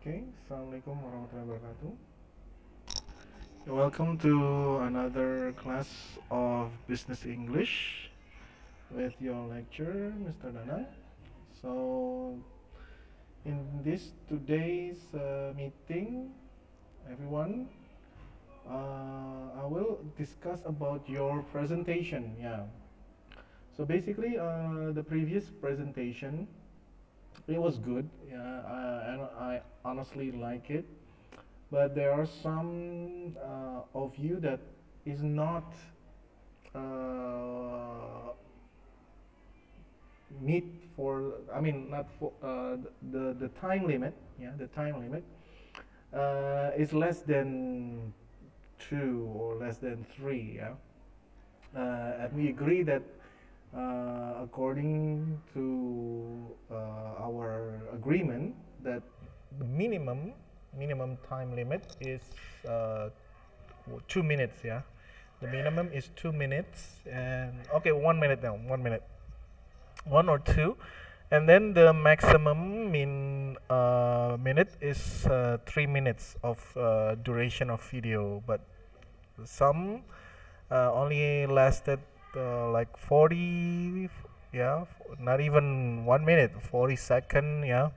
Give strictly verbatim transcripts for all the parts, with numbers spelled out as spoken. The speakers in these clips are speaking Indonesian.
Okay, Assalamualaikum warahmatullahi wabarakatuh. Welcome to another class of Business English with your lecturer, Mister Danang. So, in this today's uh, meeting, everyone, uh, I will discuss about your presentation. Yeah. So basically, uh, the previous presentation, it was good. Yeah, I, and I honestly like it. But there are some uh, of you that is not uh, meet for, I mean, not for uh, the the time limit. Yeah, the time limit uh, is less than two or less than three. Yeah, uh, and we agree that uh, according to uh, our agreement that the minimum minimum time limit is uh, two minutes. Yeah, the minimum is two minutes, and okay, one minute now, one minute, one or two, and then the maximum in uh, minute is uh, three minutes of uh, duration of video, but some uh, only lasted uh, like forty, yeah, not even one minute, forty second, yeah.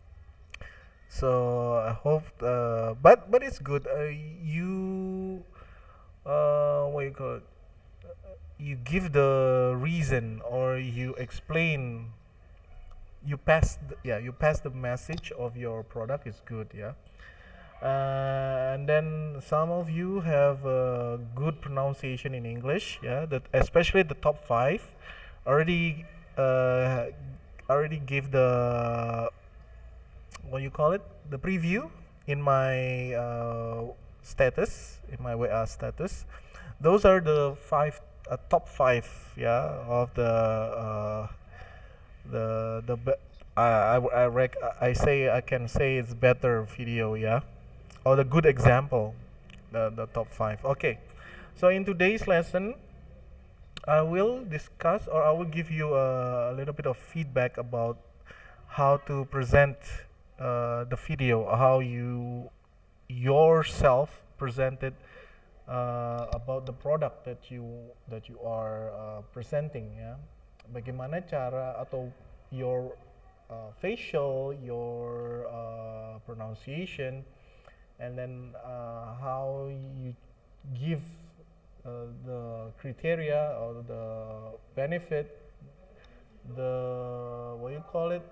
So I hope, uh, but but it's good. Uh, you uh, what you call it? You give the reason or you explain. You pass, the, yeah, you pass the message of your product is good, yeah. Uh, and then some of you have uh, good pronunciation in English, yeah. That especially the top five already uh, already give the what you call it the preview in my uh, status in my W A status. Those are the five uh, top five, yeah, of the uh, the the be- I I I, rec- I say I can say it's better video, yeah, or the good example, the the top five. Okay, so in today's lesson, I will discuss or I will give you a, a little bit of feedback about how to present uh, the video, how you yourself presented uh, about the product that you that you are uh, presenting, ya. Bagaimana cara atau your uh, facial, your uh, pronunciation, and then uh, how you give uh, the criteria or the benefit, the what you call it,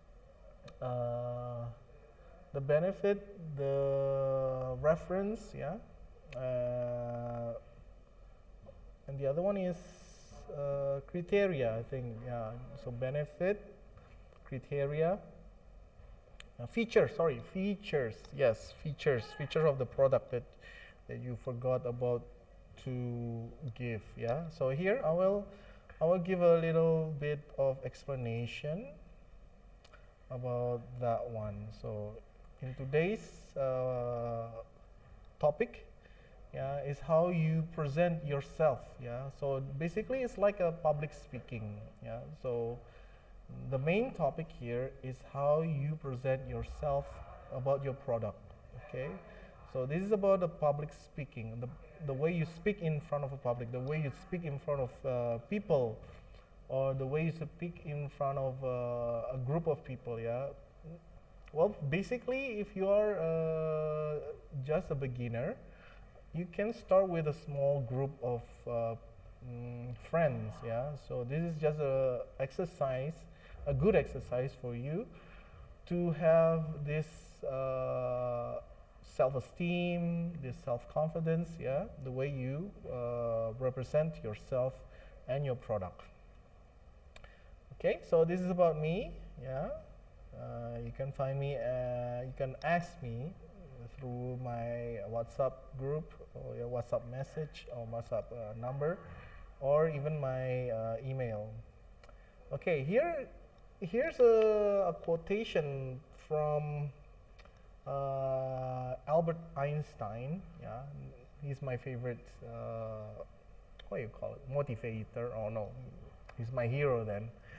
uh, the benefit, the reference, yeah, uh, and the other one is uh, criteria, I think, yeah. So benefit, criteria, uh, features. Sorry, features. Yes, features. Features of the product that that you forgot about to give. Yeah. So here I will I will give a little bit of explanation about that one. So in today's uh, topic, yeah, is how you present yourself. Yeah. So basically it's like a public speaking. Yeah. So the main topic here is how you present yourself about your product. Okay. So this is about the public speaking, the, the way you speak in front of a public, the way you speak in front of uh, people, or the way you speak in front of uh, a group of people. Yeah. Well, basically, if you are uh, just a beginner, you can start with a small group of uh, mm, friends. Yeah. So this is just a exercise, a good exercise for you to have this uh, self-esteem, this self-confidence. Yeah. The way you uh, represent yourself and your product. Okay, so this is about me. Yeah, uh, you can find me. Uh, you can ask me through my WhatsApp group or your WhatsApp message or WhatsApp uh, number, or even my uh, email. Okay, here, here's a, a quotation from uh, Albert Einstein. Yeah, he's my favorite. Uh, what do you call it? Motivator? Oh no, he's my hero then.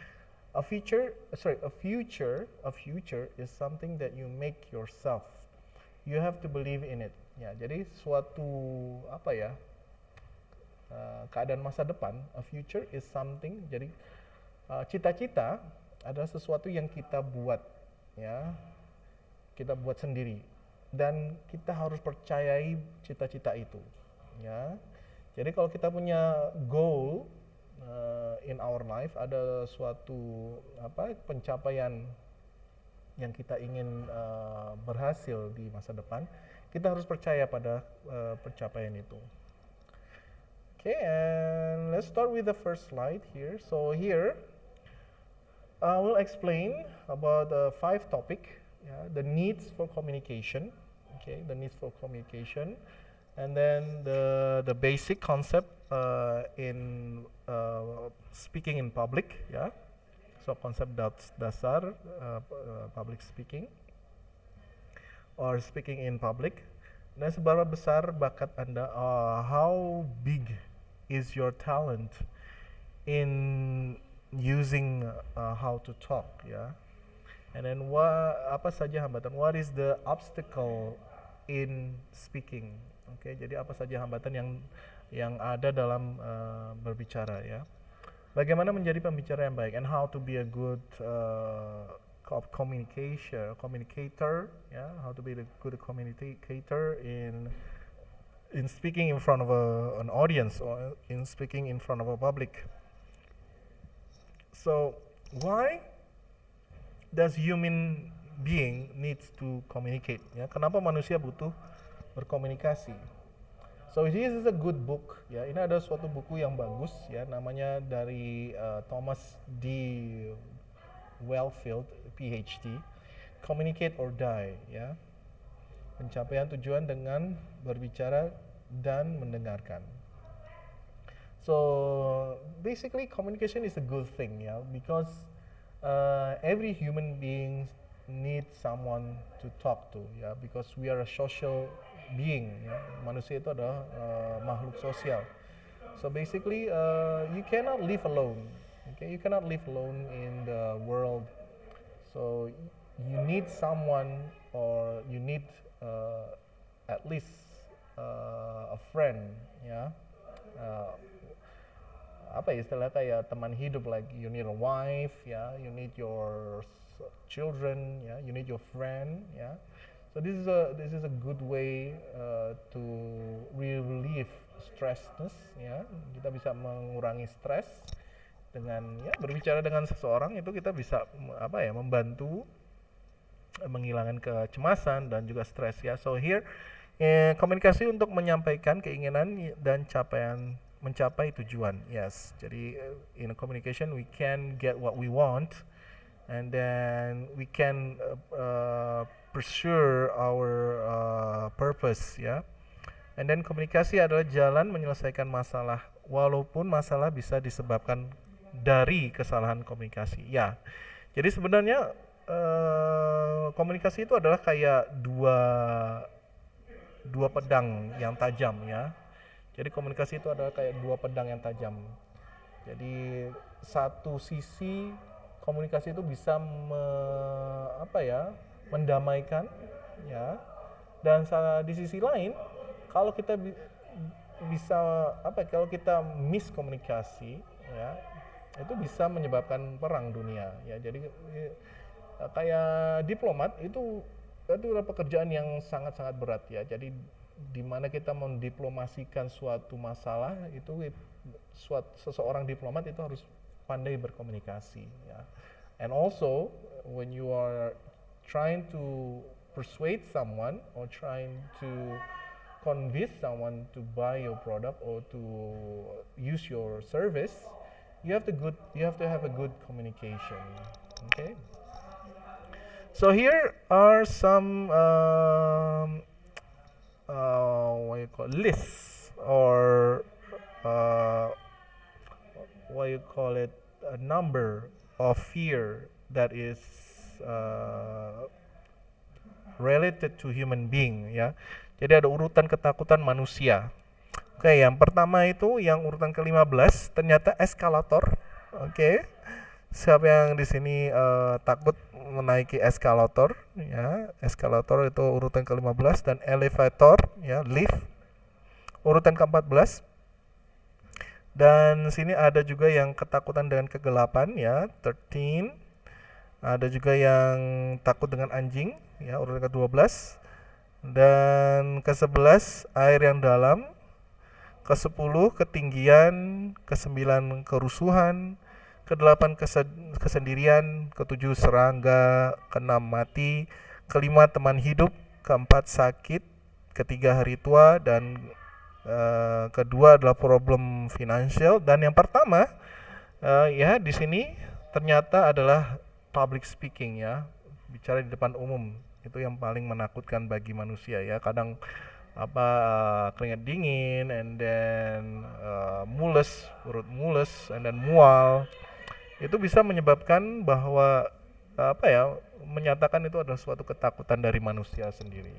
A future, sorry, a future, a future is something that you make yourself. You have to believe in it. Ya, jadi suatu apa ya? Uh, keadaan masa depan, a future is something. Jadi uh, cita-cita adalah sesuatu yang kita buat, ya, kita buat sendiri, dan kita harus percayai cita-cita itu. Ya, jadi kalau kita punya goal Uh, in our life, ada suatu apa pencapaian yang kita ingin uh, berhasil di masa depan, kita harus percaya pada uh, pencapaian itu. Okay, and let's start with the first slide here. So here I will explain about the five topic, yeah, the needs for communication. Okay, the needs for communication, and then the the basic concept uh, in uh, speaking in public, ya. So konsep das- dasar uh, uh, public speaking or speaking in public. Dan seberapa besar bakat Anda? Uh, how big is your talent in using uh, how to talk, ya? And then what? Apa saja hambatan? What is the obstacle in speaking? Oke, okay, jadi apa saja hambatan yang yang ada dalam uh, berbicara, ya. Bagaimana menjadi pembicara yang baik, and how to be a good uh, communication communicator, ya, how to be a good communicator in in speaking in front of a, an audience or in speaking in front of a public. So why does human being needs to communicate? Ya, kenapa manusia butuh berkomunikasi? So this is a good book, ya. Ini ada suatu buku yang bagus, ya. Namanya dari uh, Thomas D. Wellfield, P H D, Communicate or Die, ya. Pencapaian tujuan dengan berbicara dan mendengarkan. So basically, communication is a good thing, ya, because uh, every human being needs someone to talk to, ya, because we are a social being, ya. Manusia itu adalah uh, makhluk sosial. So basically, uh, you cannot live alone. Okay, you cannot live alone in the world. So you need someone, or you need uh, at least uh, a friend, ya. Uh, apa istilah kayak teman hidup, like you need a wife, ya. You need your children, ya. You need your friend, ya. So this is a this is a good way uh, to relieve stressness, ya. Kita bisa mengurangi stres dengan, ya, berbicara dengan seseorang. Itu kita bisa apa ya membantu menghilangkan kecemasan dan juga stres, ya. So here eh, komunikasi untuk menyampaikan keinginan dan capaian mencapai tujuan. Yes. Jadi uh, in communication we can get what we want, and then we can uh, uh, pursue our uh, purpose, ya. And then komunikasi adalah jalan menyelesaikan masalah, walaupun masalah bisa disebabkan dari kesalahan komunikasi, ya. Jadi sebenarnya uh, komunikasi itu adalah kayak dua dua pedang yang tajam, ya. Jadi komunikasi itu adalah kayak dua pedang yang tajam. Jadi satu sisi komunikasi itu bisa me, apa ya mendamaikan, ya, dan di sisi lain kalau kita bi bisa apa kalau kita miskomunikasi, ya, itu bisa menyebabkan perang dunia, ya. Jadi kayak diplomat itu itu adalah pekerjaan yang sangat-sangat berat, ya. Jadi di mana kita mendiplomasikan suatu masalah itu, suatu seseorang diplomat itu harus pandai berkomunikasi, ya. And also when you are trying to persuade someone or trying to convince someone to buy your product or to use your service, you have to good you have to have a good communication. Okay. So here are some um, uh, what you call lists, or uh, what you call it a number of fear that is uh, related to human being, ya. Jadi ada urutan ketakutan manusia. Oke, yang pertama itu yang urutan ke lima belas ternyata eskalator. Oke. Siapa yang di sini uh, takut menaiki eskalator, ya, eskalator itu urutan ke lima belas, dan elevator, ya, lift urutan ke empat belas. Dan sini ada juga yang ketakutan dengan kegelapan, ya, thirteen. Ada juga yang takut dengan anjing, ya, urutan ke dua belas. Dan ke sebelas air yang dalam, ke sepuluh ketinggian, ke sembilan kerusuhan, ke delapan kesendirian, ke tujuh serangga, ke enam mati, ke lima teman hidup, ke empat sakit, ketiga hari tua, dan Uh, kedua adalah problem finansial, dan yang pertama uh, ya di sini ternyata adalah public speaking, ya, bicara di depan umum. Itu yang paling menakutkan bagi manusia, ya. Kadang apa uh, keringat dingin, and then uh, mules, perut mules, and then mual. Itu bisa menyebabkan bahwa uh, apa ya menyatakan itu adalah suatu ketakutan dari manusia sendiri.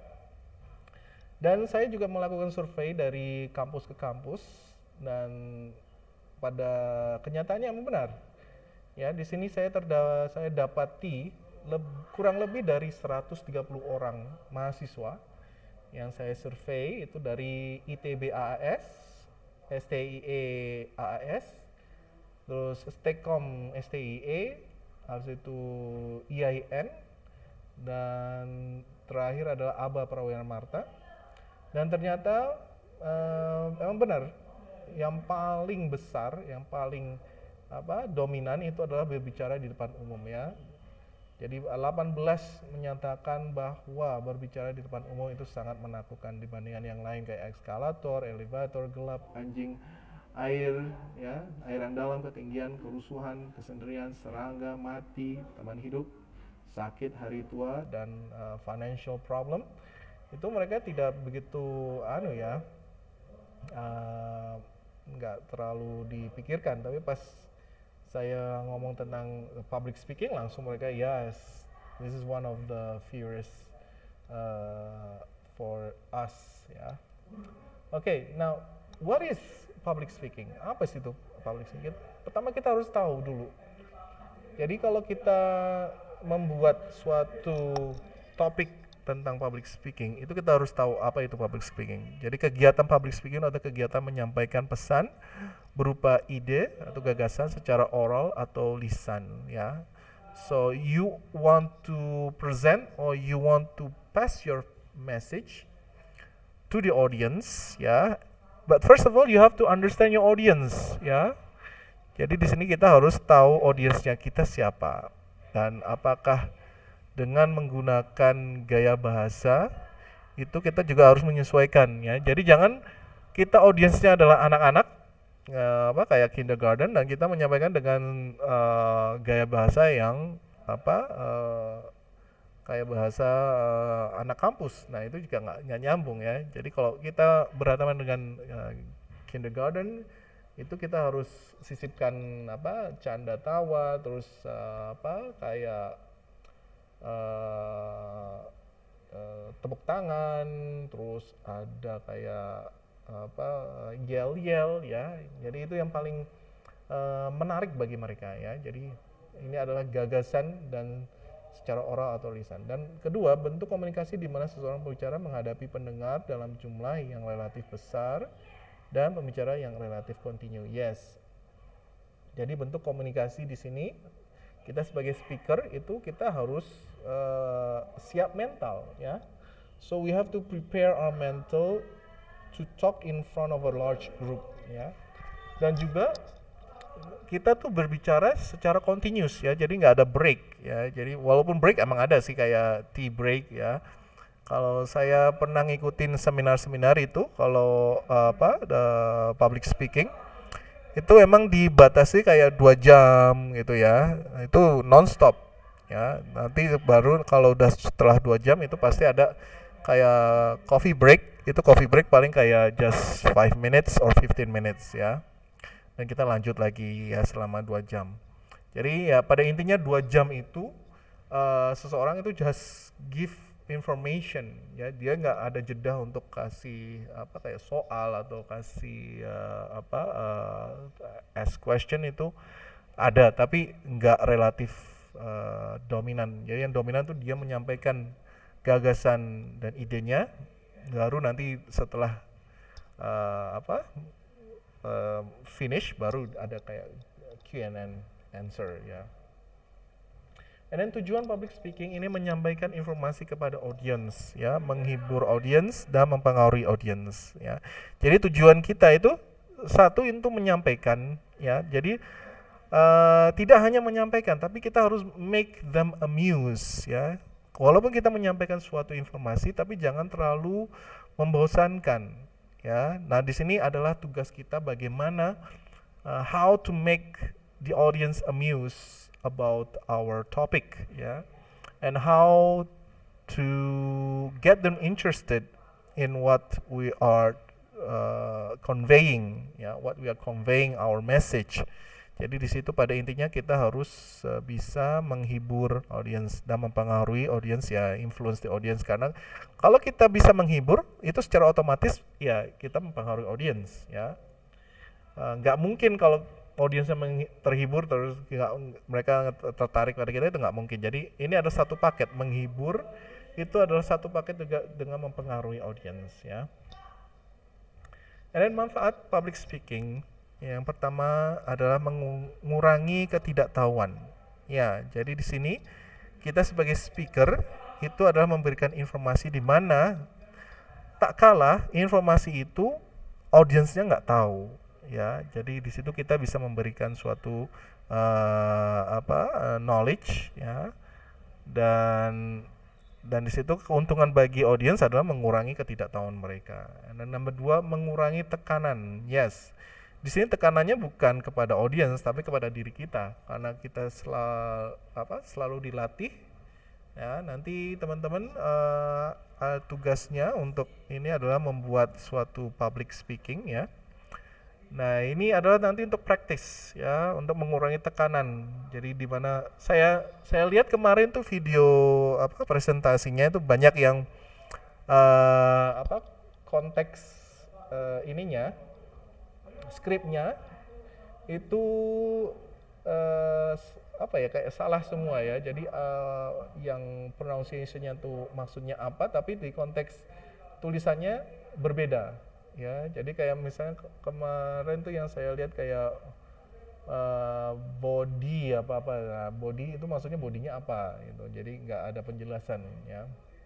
Dan saya juga melakukan survei dari kampus ke kampus, dan pada kenyataannya memang benar. Ya, di sini saya terda saya dapati leb kurang lebih dari seratus tiga puluh orang mahasiswa yang saya survei, itu dari I T B A A S, S T I E A A S, terus Stekom S T I E, habis itu I A I N, dan terakhir adalah A B A Prawiran Marta. Dan ternyata uh, memang benar, yang paling besar, yang paling apa dominan itu adalah berbicara di depan umum, ya. Jadi delapan belas menyatakan bahwa berbicara di depan umum itu sangat menakutkan dibandingkan yang lain, kayak eskalator, elevator, gelap, anjing, air, ya, air yang dalam, ketinggian, kerusuhan, kesendirian, serangga, mati, teman hidup, sakit, hari tua, dan uh, financial problem. Itu mereka tidak begitu anu ya uh, nggak terlalu dipikirkan, tapi pas saya ngomong tentang public speaking langsung mereka, yes, this is one of the fears uh, for us, ya. Oke, okay, now what is public speaking? Apa sih itu public speaking? Pertama kita harus tahu dulu. Jadi kalau kita membuat suatu topik tentang public speaking, itu kita harus tahu apa itu public speaking. Jadi kegiatan public speaking atau kegiatan menyampaikan pesan berupa ide atau gagasan secara oral atau lisan, ya. So you want to present or you want to pass your message to the audience, ya. But first of all you have to understand your audience, ya. Jadi di sini kita harus tahu audiensnya kita siapa, dan apakah dengan menggunakan gaya bahasa itu kita juga harus menyesuaikan, ya. Jadi jangan kita audiensnya adalah anak-anak uh, apa kayak kindergarten dan kita menyampaikan dengan uh, gaya bahasa yang apa uh, kayak bahasa uh, anak kampus. Nah itu juga nggak nyambung, ya. Jadi kalau kita berhadapan dengan uh, kindergarten itu kita harus sisipkan apa canda tawa, terus uh, apa kayak Uh, uh, tepuk tangan, terus ada kayak apa yel-yel, ya. Jadi itu yang paling uh, menarik bagi mereka, ya. Jadi ini adalah gagasan dan secara oral atau lisan. Dan kedua, bentuk komunikasi di mana seseorang berbicara menghadapi pendengar dalam jumlah yang relatif besar dan pembicara yang relatif kontinu. Yes. Jadi bentuk komunikasi di sini kita sebagai speaker itu kita harus uh, siap mental, ya. So we have to prepare our mental to talk in front of a large group, ya. Dan juga kita tuh berbicara secara continuous, ya. Jadi nggak ada break, ya. Jadi walaupun break emang ada sih kayak tea break, ya. Kalau saya pernah ngikutin seminar-seminar itu, kalau uh, apa the public speaking itu emang dibatasi kayak dua jam gitu, ya. Itu non-stop, ya. Nanti baru kalau udah setelah dua jam itu pasti ada kayak coffee break. Itu coffee break paling kayak just five minutes or fifteen minutes, ya. Dan kita lanjut lagi, ya, selama dua jam. Jadi ya pada intinya dua jam itu uh, seseorang itu just give information, ya. Dia nggak ada jeda untuk kasih apa kayak soal atau kasih uh, apa uh, ask question. Itu ada, tapi nggak relatif uh, dominan. Jadi yang dominan tuh dia menyampaikan gagasan dan idenya, baru nanti setelah uh, apa uh, finish baru ada kayak Q and A answer ya. And then tujuan public speaking ini menyampaikan informasi kepada audience ya, menghibur audience dan mempengaruhi audience ya. Jadi tujuan kita itu satu itu menyampaikan ya. Jadi uh, tidak hanya menyampaikan, tapi kita harus make them amuse ya. Walaupun kita menyampaikan suatu informasi, tapi jangan terlalu membosankan ya. Nah, di sini adalah tugas kita bagaimana uh, how to make the audience amuse about our topic ya, and how to get them interested in what we are uh, conveying ya, what we are conveying our message. Jadi di situ pada intinya kita harus uh, bisa menghibur audience dan mempengaruhi audience ya, influence the audience, karena kalau kita bisa menghibur itu secara otomatis ya kita mempengaruhi audience ya. Nggak uh, mungkin kalau audiensnya terhibur terus gak, mereka tertarik pada kita, itu nggak mungkin. Jadi ini ada satu paket, menghibur itu adalah satu paket juga dengan mempengaruhi audiens ya. And then manfaat public speaking yang pertama adalah mengurangi ketidaktahuan ya. Jadi di sini kita sebagai speaker itu adalah memberikan informasi di mana tak kalah informasi itu audiensnya nggak tahu ya. Jadi di situ kita bisa memberikan suatu uh, apa uh, knowledge ya, dan dan di situ keuntungan bagi audiens adalah mengurangi ketidaktahuan mereka. Dan nomor dua, mengurangi tekanan. Yes, di sini tekanannya bukan kepada audiens tapi kepada diri kita, karena kita selalu apa selalu dilatih ya. Nanti teman-teman uh, uh, tugasnya untuk ini adalah membuat suatu public speaking ya. Nah, ini adalah nanti untuk praktis ya, untuk mengurangi tekanan. Jadi di mana saya saya lihat kemarin tuh video apa presentasinya itu banyak yang uh, apa konteks uh, ininya, skripnya itu uh, apa ya kayak salah semua ya. Jadi uh, yang pronunciation-nya tuh maksudnya apa, tapi di konteks tulisannya berbeda. Ya, jadi kayak misalnya ke- kemarin tuh yang saya lihat kayak uh, body apa apa, nah, body itu maksudnya bodinya apa gitu. Jadi nggak ada penjelasan ya.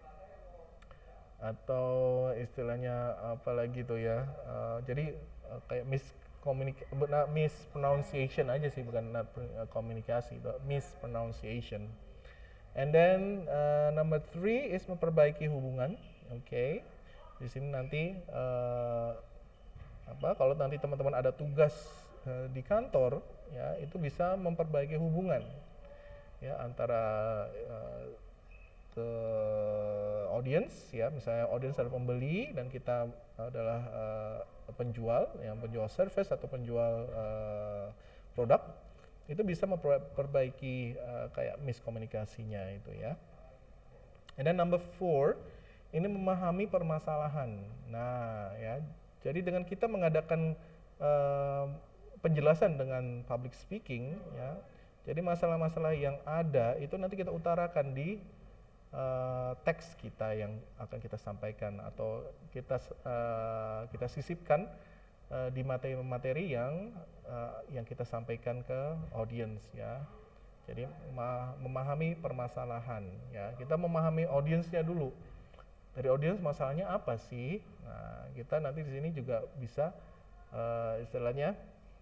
Atau istilahnya apa lagi tuh ya. Uh, jadi uh, kayak miscommunic- nah, mispronunciation aja sih, bukan not, uh, komunikasi, itu mispronunciation. And then uh, number three is memperbaiki hubungan. Oke. Okay. Di sini nanti uh, apa kalau nanti teman-teman ada tugas uh, di kantor ya, itu bisa memperbaiki hubungan ya antara uh, ke audience ya. Misalnya audience adalah pembeli dan kita adalah uh, penjual, yang penjual service atau penjual uh, produk, itu bisa memperbaiki uh, kayak miskomunikasinya itu ya. And then number four, ini memahami permasalahan. Nah, ya, jadi dengan kita mengadakan uh, penjelasan dengan public speaking, ya, jadi masalah-masalah yang ada itu nanti kita utarakan di uh, teks kita yang akan kita sampaikan, atau kita uh, kita sisipkan uh, di materi-materi yang uh, yang kita sampaikan ke audiens, ya. Jadi memahami permasalahan, ya, kita memahami audiensnya dulu. Dari audiens masalahnya apa sih? Nah, kita nanti di sini juga bisa uh, istilahnya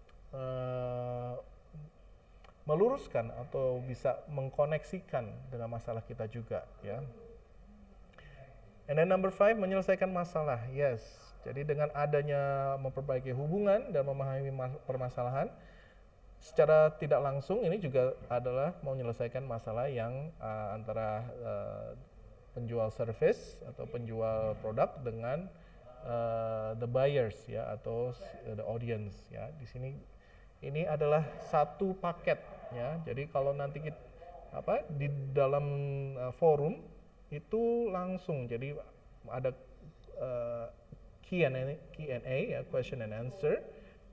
uh, meluruskan atau bisa mengkoneksikan dengan masalah kita juga, ya. And then number five, menyelesaikan masalah. Yes. Jadi dengan adanya memperbaiki hubungan dan memahami permasalahan, secara tidak langsung ini juga adalah menyelesaikan masalah yang uh, antara uh, penjual service atau penjual produk dengan uh, the buyers, ya, atau the audience, ya. Di sini ini adalah satu paket, ya. Jadi kalau nanti kita apa di dalam uh, forum itu langsung, jadi ada uh, Q and A, Q and A ya, question and answer,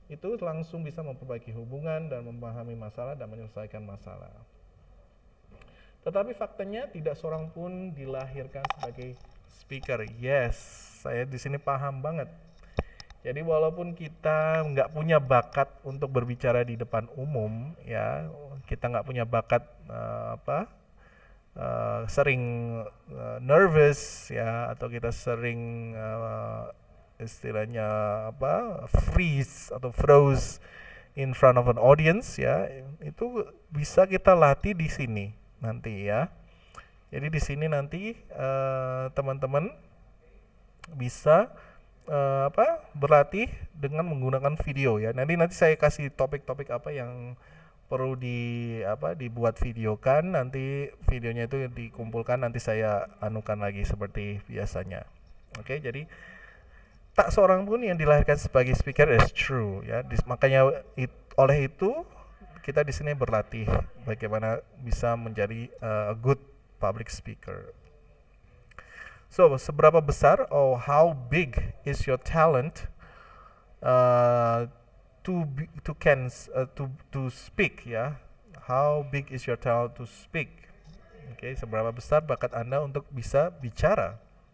itu langsung bisa memperbaiki hubungan dan memahami masalah dan menyelesaikan masalah. Tetapi faktanya tidak seorang pun dilahirkan sebagai speaker. Yes, saya di sini paham banget. Jadi walaupun kita nggak punya bakat untuk berbicara di depan umum, ya, kita nggak punya bakat uh, apa, uh, sering uh, nervous, ya, atau kita sering uh, istilahnya apa, freeze atau froze in front of an audience, ya, itu bisa kita latih di sini nanti, ya. Jadi di sini nanti uh, teman-teman bisa Uh, apa berlatih dengan menggunakan video, ya. Nanti nanti saya kasih topik-topik apa yang perlu di apa dibuat videokan, nanti videonya itu dikumpulkan, nanti saya anukan lagi seperti biasanya. Oke, okay, jadi tak seorang pun yang dilahirkan sebagai speaker is true, ya. Dis, makanya it, oleh itu kita di sini berlatih bagaimana bisa menjadi uh, a good public speaker. So, seberapa besar or how big is your talent uh, to be, to can uh, to to speak, ya? How big is your talent to speak? Oke, okay, seberapa besar bakat Anda untuk bisa bicara?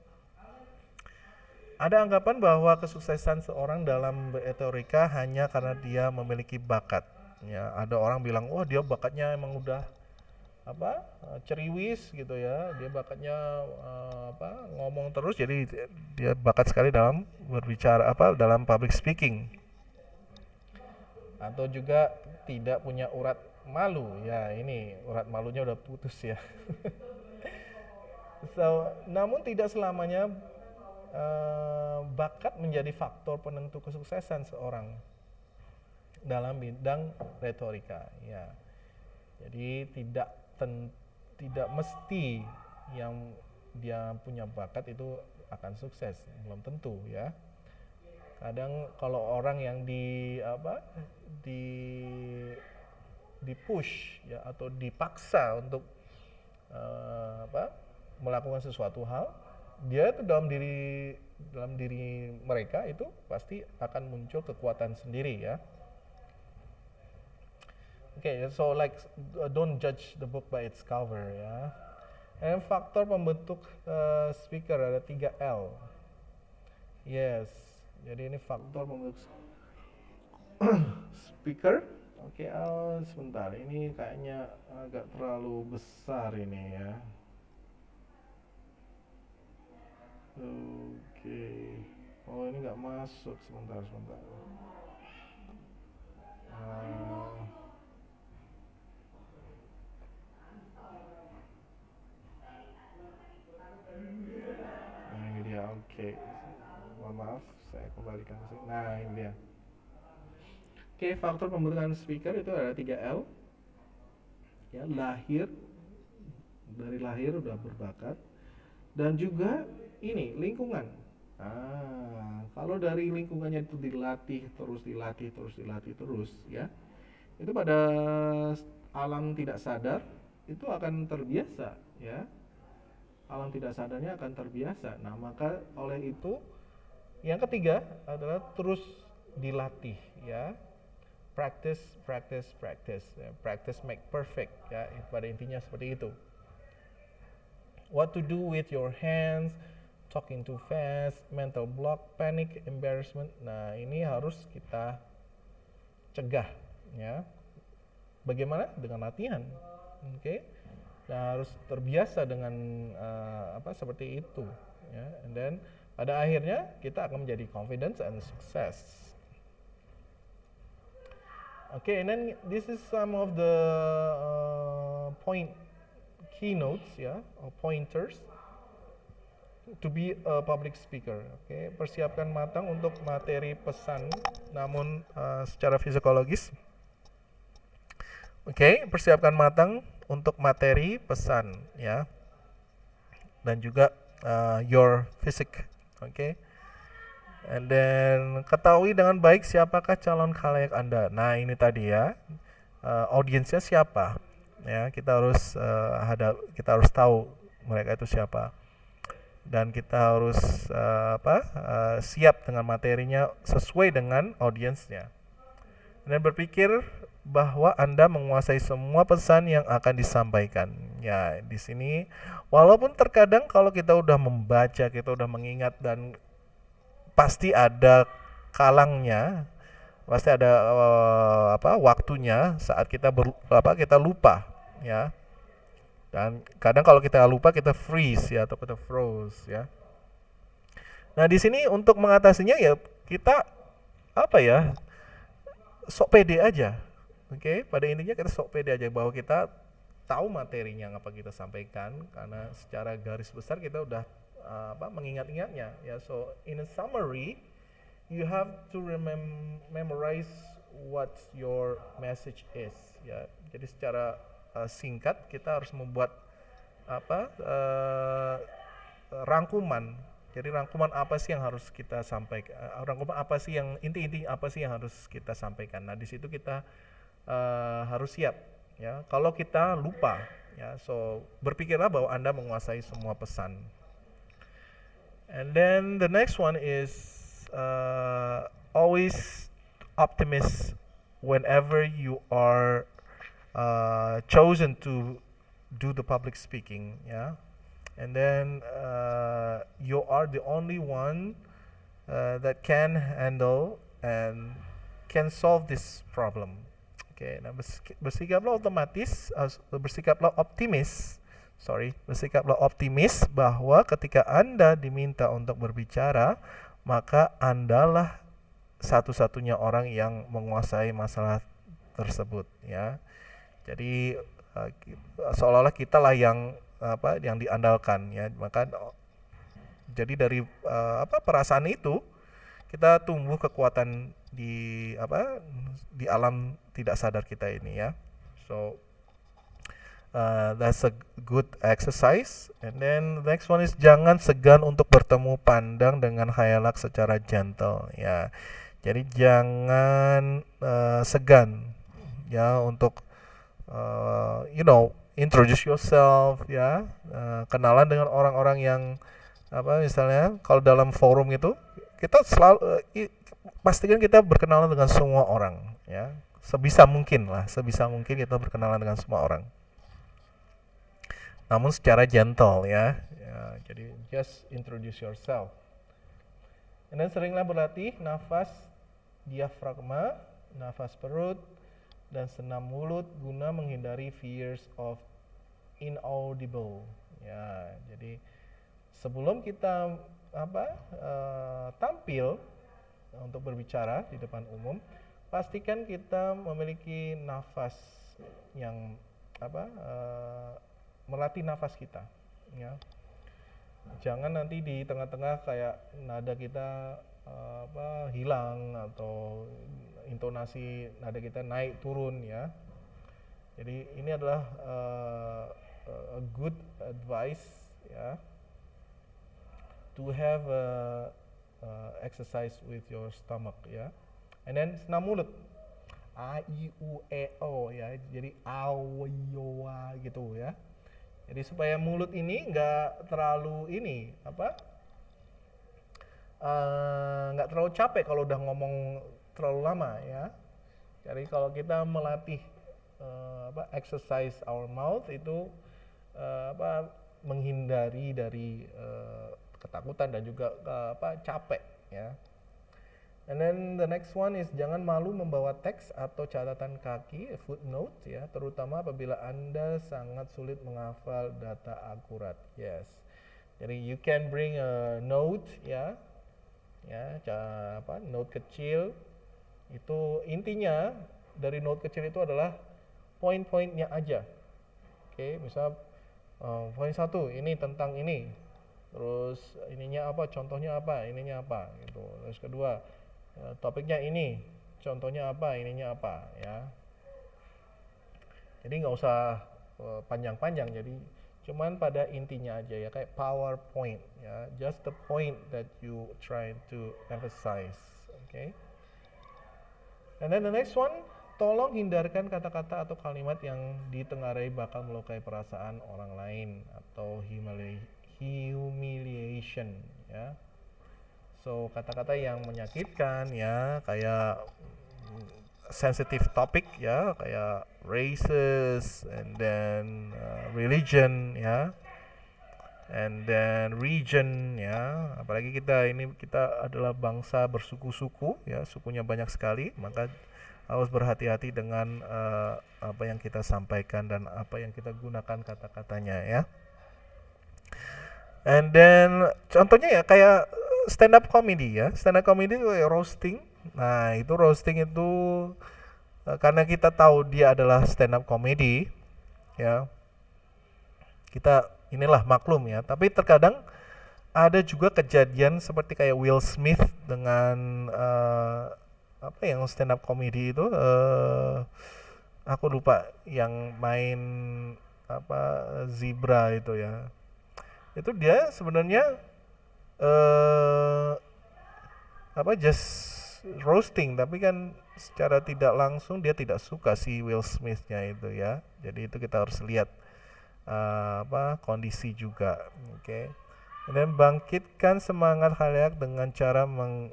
Ada anggapan bahwa kesuksesan seorang dalam retorika hanya karena dia memiliki bakat. Ya, ada orang bilang, wah, dia bakatnya emang udah apa ceriwis gitu, ya, dia bakatnya uh, apa ngomong terus, jadi dia bakat sekali dalam berbicara apa dalam public speaking, atau juga tidak punya urat malu, ya, ini urat malunya udah putus, ya. So, namun tidak selamanya uh, bakat menjadi faktor penentu kesuksesan seorang dalam bidang retorika, ya. Jadi tidak ten, tidak mesti yang dia punya bakat itu akan sukses, belum tentu, ya. Kadang kalau orang yang di apa di di push, ya, atau dipaksa untuk uh, apa melakukan sesuatu hal, dia itu dalam diri dalam diri mereka itu pasti akan muncul kekuatan sendiri, ya. Oke, okay, so like uh, don't judge the book by its cover, ya. Dan faktor pembentuk uh, speaker ada tiga L. Yes, jadi ini faktor pembentuk speaker. Oke, okay, uh, sebentar, ini kayaknya agak terlalu besar ini, ya. Oke, okay. Oh, ini nggak masuk, sebentar, sebentar. Uh, Nah, ini dia. Oke, okay. Mohon maaf, saya kembalikan ke sini. Nah, ini dia. Oke, okay, faktor pembentukan speaker itu ada tiga L, ya, lahir, dari lahir udah berbakat, dan juga ini lingkungan. Ah, kalau dari lingkungannya itu dilatih terus, dilatih terus, dilatih terus, ya, itu pada alam tidak sadar itu akan terbiasa, ya. Alam tidak sadarnya akan terbiasa. Nah, maka oleh itu yang ketiga adalah terus dilatih, ya. Practice, practice, practice. Ya. Practice make perfect, ya. Pada intinya seperti itu. What to do with your hands, talking too fast, mental block, panic, embarrassment. Nah, ini harus kita cegah, ya. Bagaimana? Dengan latihan. Oke. Okay? Nah, harus terbiasa dengan uh, apa seperti itu, ya. And then pada akhirnya kita akan menjadi confidence and success. Okay, and then this is some of the uh, point keynotes, ya, or pointers to be a public speaker. Oke, okay, persiapkan matang untuk materi pesan, namun uh, secara psikologis. Oke, okay, persiapkan matang untuk materi pesan, ya, dan juga uh, your physique, oke, okay? And then ketahui dengan baik siapakah calon khalayak Anda. Nah, ini tadi, ya, uh, audiensnya siapa, ya, kita harus uh, hadap, kita harus tahu mereka itu siapa, dan kita harus uh, apa uh, siap dengan materinya sesuai dengan audiensnya. Dan berpikir bahwa Anda menguasai semua pesan yang akan disampaikan. Ya, di sini walaupun terkadang kalau kita udah membaca, kita udah mengingat dan pasti ada kalangnya, pasti ada uh, apa waktunya saat kita ber, apa kita lupa, ya. Dan kadang kalau kita lupa kita freeze ya atau kita froze ya. Nah, di sini untuk mengatasinya ya kita apa ya? Sok pede aja. Oke, okay? Pada intinya kita sok pede aja bahwa kita tahu materinya yang apa kita sampaikan karena secara garis besar kita udah uh, apa mengingat-ingatnya ya. So in a summary, you have to remem memorize what your message is ya. Jadi secara uh, singkat kita harus membuat apa uh, rangkuman. Jadi rangkuman apa sih yang harus kita sampaikan? Uh, rangkuman apa sih yang inti-inti apa sih yang harus kita sampaikan? Nah, di situ kita uh, harus siap ya. Kalau kita lupa ya, so berpikirlah bahwa Anda menguasai semua pesan. And then the next one is uh, always optimist whenever you are uh, chosen to do the public speaking ya. And then uh, you are the only one uh, that can handle and can solve this problem. Oke, okay, nah bersikaplah otomatis, uh, bersikaplah optimis, sorry, bersikaplah optimis bahwa ketika Anda diminta untuk berbicara, maka Andalah satu-satunya orang yang menguasai masalah tersebut, ya. Jadi uh, seolah-olah kitalah yang apa yang diandalkan ya, maka jadi dari uh, apa perasaan itu kita tumbuh kekuatan di apa di alam tidak sadar kita ini ya. So uh, that's a good exercise. And then the next one is jangan segan untuk bertemu pandang dengan khayalak secara gentle ya. Jadi jangan uh, segan ya untuk uh, you know introduce yourself ya, uh, kenalan dengan orang-orang yang apa misalnya kalau dalam forum itu kita selalu uh, i, pastikan kita berkenalan dengan semua orang ya, sebisa mungkin lah, sebisa mungkin kita berkenalan dengan semua orang. Namun secara gentle ya, ya jadi just introduce yourself. And then seringlah berlatih nafas diafragma, nafas perut, dan senam mulut guna menghindari fears of inaudible ya. Jadi sebelum kita apa uh, tampil untuk berbicara di depan umum, pastikan kita memiliki nafas yang apa uh, melatih nafas kita ya. Jangan nanti di tengah-tengah kayak nada kita uh, apa hilang atau intonasi nada kita naik turun ya. Jadi ini adalah uh, a good advice ya, to have a, uh, exercise with your stomach ya. And then senam mulut, a i u e o ya, jadi awoyoa gitu ya. Jadi supaya mulut ini nggak terlalu ini apa nggak uh, terlalu capek kalau udah ngomong terlalu lama ya. Jadi kalau kita melatih uh, apa exercise our mouth itu uh, apa menghindari dari uh, ketakutan dan juga uh, apa capek ya. And then the next one is jangan malu membawa teks atau catatan kaki, footnote ya, terutama apabila Anda sangat sulit menghafal data akurat. Yes. Jadi you can bring a note ya. Ya, apa note kecil. Itu intinya dari note kecil itu adalah poin-poinnya aja. Oke, misal uh, poin satu ini tentang ini, terus ininya apa, contohnya apa, ininya apa, gitu. Terus kedua uh, topiknya ini, contohnya apa, ininya apa, ya. Jadi nggak usah uh, panjang-panjang, jadi cuman pada intinya aja ya, kayak PowerPoint ya, just the point that you try to emphasize, okay? And then the next one, tolong hindarkan kata-kata atau kalimat yang ditengarai bakal melukai perasaan orang lain atau humili humiliation ya. So kata-kata yang menyakitkan ya, kayak sensitive topic ya, kayak races and then uh, religion ya, and then region ya. Apalagi kita ini kita adalah bangsa bersuku-suku ya, sukunya banyak sekali, maka harus berhati-hati dengan uh, apa yang kita sampaikan dan apa yang kita gunakan kata-katanya ya. And then contohnya ya kayak stand up comedy ya, stand up comedy itu kayak roasting. Nah itu roasting itu uh, karena kita tahu dia adalah stand up comedy ya, kita inilah maklum ya. Tapi terkadang ada juga kejadian seperti kayak Will Smith dengan uh, apa yang stand up comedy itu, uh, aku lupa yang main apa zebra itu ya. Itu dia sebenarnya uh, apa just roasting, tapi kan secara tidak langsung dia tidak suka si Will Smith-nya itu ya. Jadi itu kita harus lihat uh, apa kondisi juga, oke. Okay. Dan bangkitkan semangat khalayak dengan cara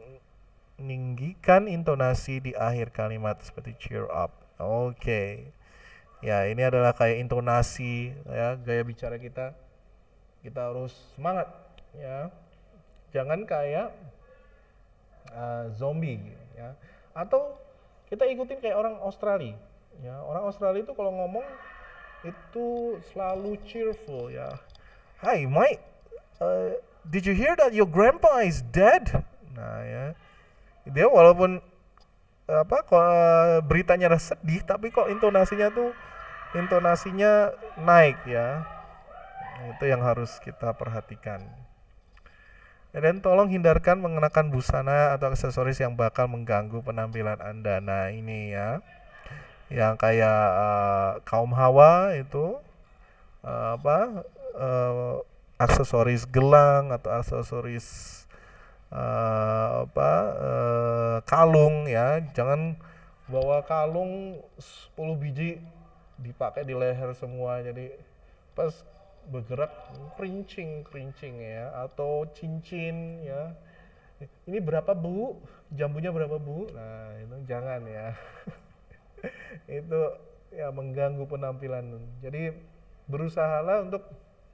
meninggikan intonasi di akhir kalimat seperti cheer up. Oke. Okay. Ya, ini adalah kayak intonasi ya, gaya bicara kita. Kita harus semangat ya. Jangan kayak uh, zombie ya. Atau kita ikutin kayak orang Australia ya. Orang Australia itu kalau ngomong itu selalu cheerful ya. Hi mate, uh, did you hear that your grandpa is dead? Nah ya, dia walaupun apa kok beritanya sedih, tapi kok intonasinya tuh intonasinya naik ya. Itu yang harus kita perhatikan. Dan tolong hindarkan mengenakan busana atau aksesoris yang bakal mengganggu penampilan Anda. Nah ini ya, yang kayak uh, kaum Hawa itu uh, apa uh, aksesoris gelang atau aksesoris uh, apa uh, kalung ya. Jangan bawa kalung sepuluh biji dipakai di leher semua, jadi pas bergerak kerincing kerincing ya. Atau cincin ya, ini berapa bu, jambunya berapa bu, nah itu jangan ya. Itu ya mengganggu penampilan. Jadi berusahalah untuk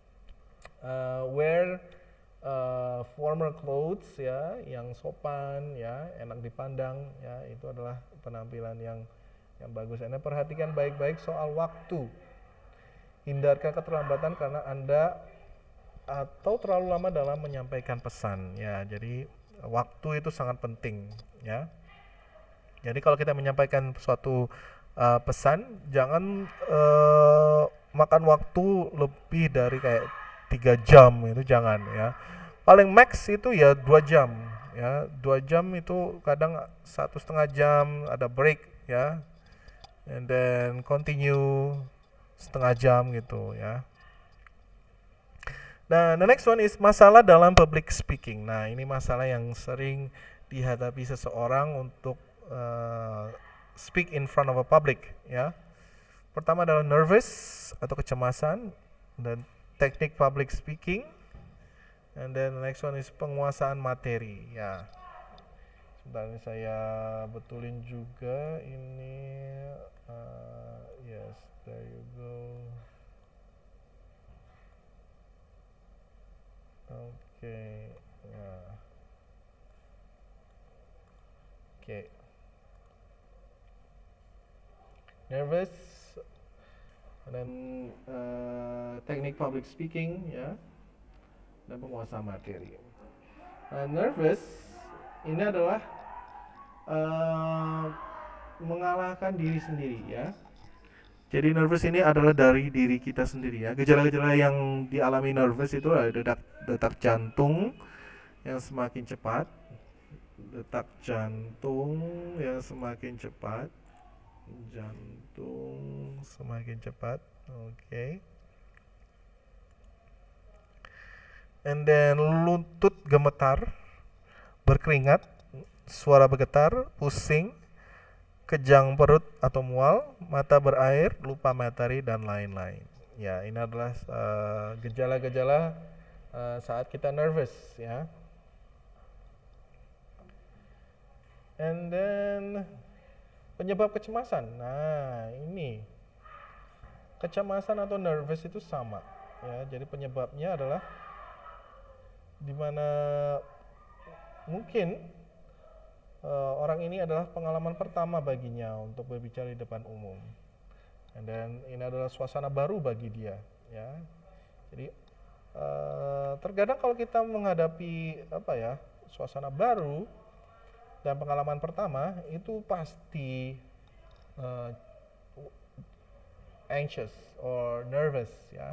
uh, wear uh, formal clothes ya, yang sopan ya, enak dipandang ya. Itu adalah penampilan yang yang bagus. Anda perhatikan baik-baik soal waktu. Hindarkan keterlambatan karena Anda atau terlalu lama dalam menyampaikan pesan ya. Jadi waktu itu sangat penting ya. Jadi kalau kita menyampaikan suatu uh, pesan, jangan uh, makan waktu lebih dari kayak tiga jam, itu jangan ya. Paling max itu ya dua jam ya. Dua jam itu kadang satu setengah jam, ada break ya. And then continue setengah jam gitu ya. Nah, the next one is masalah dalam public speaking. Nah, ini masalah yang sering dihadapi seseorang untuk uh, speak in front of a public ya. Pertama adalah nervous atau kecemasan, dan teknik public speaking, and then the next one is penguasaan materi ya. Sebentar ini saya betulin juga ini. Uh, yes, there you go. Oke, okay. Ya. Oke. Okay. Nervous, dan uh, teknik public speaking ya, dan penguasaan materi. Uh, nervous ini adalah uh, mengalahkan diri sendiri ya. Jadi nervous ini adalah dari diri kita sendiri ya. Gejala-gejala yang dialami nervous itu ada detak, detak jantung yang semakin cepat, detak jantung yang semakin cepat, jantung semakin cepat, oke. Okay. And then lutut gemetar, berkeringat, suara bergetar, pusing, kejang perut atau mual, mata berair, lupa materi, dan lain-lain. Ya, ini adalah uh, gejala-gejala uh, saat kita nervous ya. And then penyebab kecemasan. Nah, ini kecemasan atau nervous itu sama, ya. Jadi penyebabnya adalah dimana mungkin uh, orang ini adalah pengalaman pertama baginya untuk berbicara di depan umum, dan ini adalah suasana baru bagi dia, ya. Jadi uh, terkadang kalau kita menghadapi apa ya suasana baru dan pengalaman pertama itu pasti uh, anxious or nervous, ya.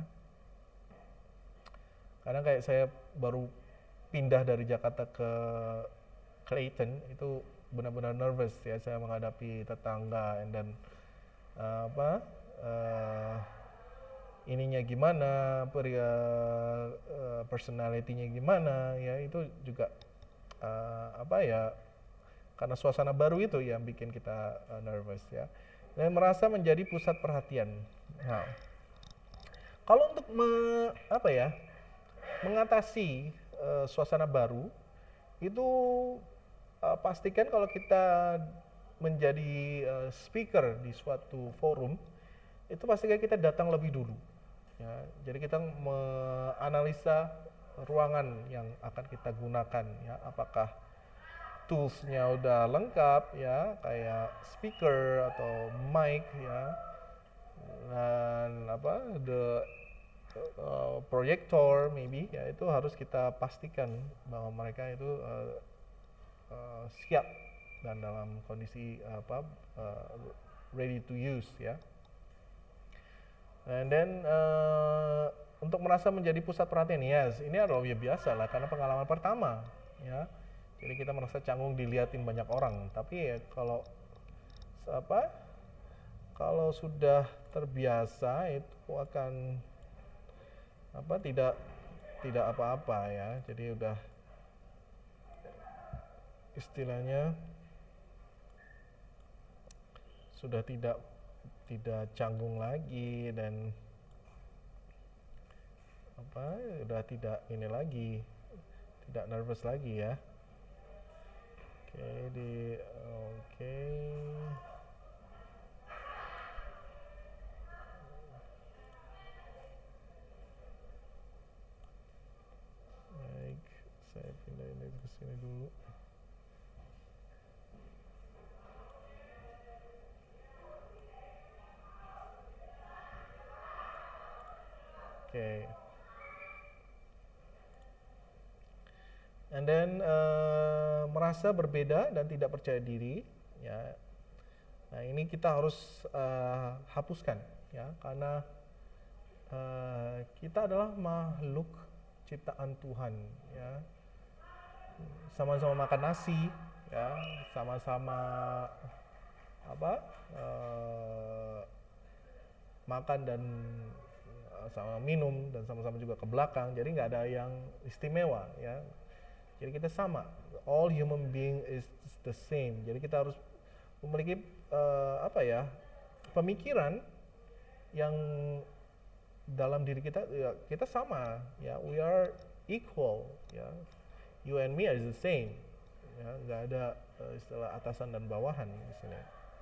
Karena kayak saya baru pindah dari Jakarta ke Clayton, itu benar-benar nervous, ya. Saya menghadapi tetangga dan uh, apa uh, ininya gimana, pria uh, personality-nya gimana, ya. Itu juga uh, apa ya, karena suasana baru itu yang bikin kita uh, nervous, ya. Dan merasa menjadi pusat perhatian. Nah, kalau untuk me, apa ya mengatasi uh, suasana baru itu uh, pastikan kalau kita menjadi uh, speaker di suatu forum itu pastikan kita datang lebih dulu, ya. Jadi kita menganalisa ruangan yang akan kita gunakan, ya. Apakah toolsnya udah lengkap, ya, kayak speaker atau mic, ya, dan apa the uh, projector maybe, ya. Itu harus kita pastikan bahwa mereka itu uh, uh, siap dan dalam kondisi uh, apa uh, ready to use, ya. And then uh, untuk merasa menjadi pusat perhatian, yes, ini adalah ya biasa lah karena pengalaman pertama, ya. Jadi kita merasa canggung dilihatin banyak orang, tapi ya kalau apa kalau sudah terbiasa itu akan apa tidak tidak apa-apa, ya. Jadi udah istilahnya sudah tidak tidak canggung lagi dan apa udah tidak ini lagi, tidak nervous lagi, ya. Oke, di oke. Baik, saya pindah ini ke sini dulu. Oke. And then uh, merasa berbeda dan tidak percaya diri, ya. Nah, ini kita harus uh, hapuskan, ya, karena uh, kita adalah makhluk ciptaan Tuhan, ya. Sama-sama makan nasi, ya, sama-sama apa uh, makan dan uh, sama minum dan sama-sama juga ke belakang. Jadi nggak ada yang istimewa, ya. Jadi kita sama, all human being is the same. Jadi kita harus memiliki uh, apa ya pemikiran yang dalam diri kita, ya, kita sama, ya, we are equal, ya, you and me are the same, ya, nggak ada uh, istilah atasan dan bawahan di sini.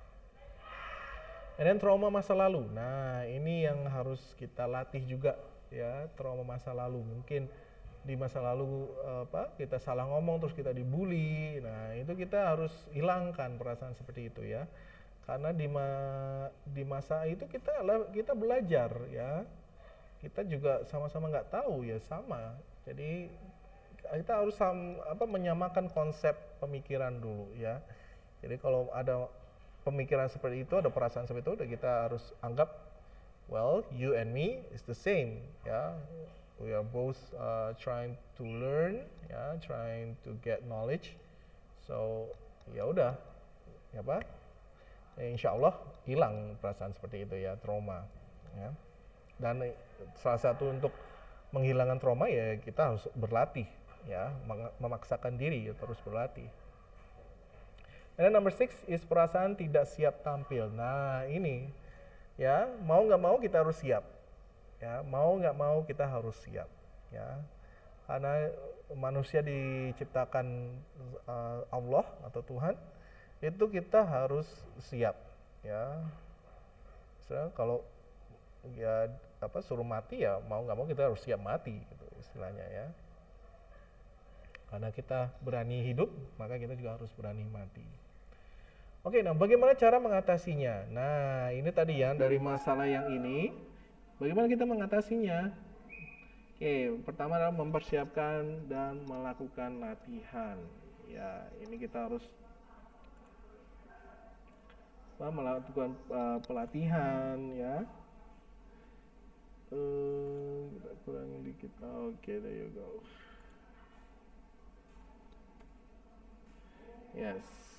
And then trauma masa lalu, nah ini yang harus kita latih juga, ya, trauma masa lalu. Mungkin di masa lalu apa kita salah ngomong terus kita dibully, nah itu kita harus hilangkan perasaan seperti itu, ya, karena di ma di masa itu kita kita belajar, ya, kita juga sama-sama nggak tahu, ya, sama. Jadi kita harus sam, apa menyamakan konsep pemikiran dulu, ya. Jadi kalau ada pemikiran seperti itu, ada perasaan seperti itu, kita harus anggap well you and me is the same, ya. We are both uh, trying to learn, ya, trying to get knowledge. So ya udah, ya Pak. Ya, insya Allah hilang perasaan seperti itu, ya, trauma, ya. Dan salah satu untuk menghilangkan trauma, ya, kita harus berlatih, ya, memaksakan diri, ya, terus berlatih. And then number six is perasaan tidak siap tampil. Nah ini, ya, mau nggak mau kita harus siap. Ya, mau nggak mau kita harus siap, ya, karena manusia diciptakan uh, Allah atau Tuhan itu kita harus siap ya. Misalnya kalau ya apa suruh mati ya mau nggak mau kita harus siap mati gitu istilahnya ya. Karena kita berani hidup, maka kita juga harus berani mati. Oke, nah bagaimana cara mengatasinya? Nah, ini tadi ya dari masalah yang ini, bagaimana kita mengatasinya? Oke, pertama adalah mempersiapkan dan melakukan latihan. Ya, ini kita harus apa, melakukan uh, pelatihan ya. Uh, kita kurangin dikit. Oke, okay, there you go. Yes.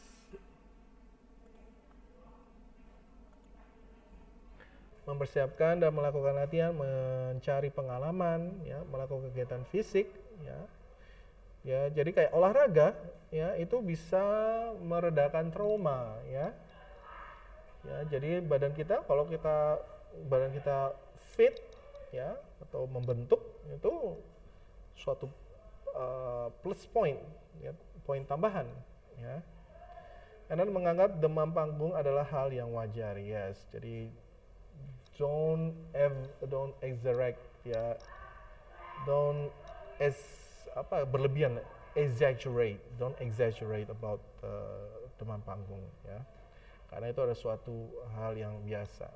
Mempersiapkan dan melakukan latihan, mencari pengalaman, ya, melakukan kegiatan fisik, ya, ya, jadi kayak olahraga, ya, itu bisa meredakan trauma, ya, ya, jadi badan kita, kalau kita badan kita fit, ya, atau membentuk, itu suatu uh, plus point, ya, poin tambahan, ya. Dan menganggap demam panggung adalah hal yang wajar, yes, jadi don't ever, don't exaggerate ya, don't as apa berlebihan, exaggerate, don't exaggerate about uh, demam panggung ya, karena itu ada suatu hal yang biasa.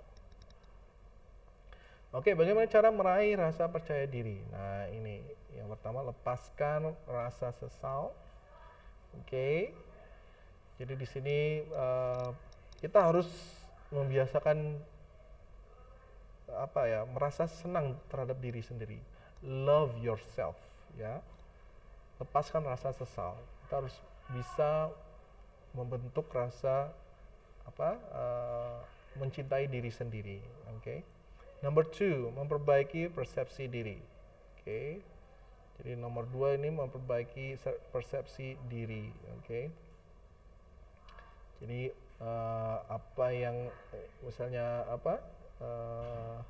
Oke, bagaimana cara meraih rasa percaya diri? Nah ini yang pertama, lepaskan rasa sesal. Oke, jadi di sini uh, kita harus membiasakan apa ya, merasa senang terhadap diri sendiri, love yourself ya, lepaskan rasa sesal. Kita harus bisa membentuk rasa apa uh, mencintai diri sendiri. Oke, okay. Number two, memperbaiki persepsi diri. Oke, okay. Jadi nomor dua ini memperbaiki persepsi diri. Oke, okay. Jadi uh, apa yang misalnya apa Uh,